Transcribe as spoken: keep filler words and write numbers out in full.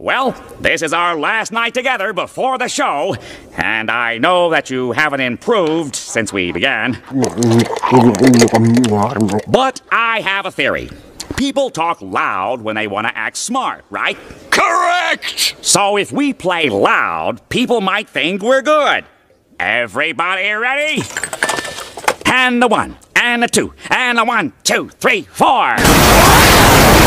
Well, this is our last night together before the show, and I know that you haven't improved since we began. But I have a theory. People talk loud when they want to act smart, right? Correct! So if we play loud, people might think we're good. Everybody ready? And the one, and the two, and the one, two, three, four.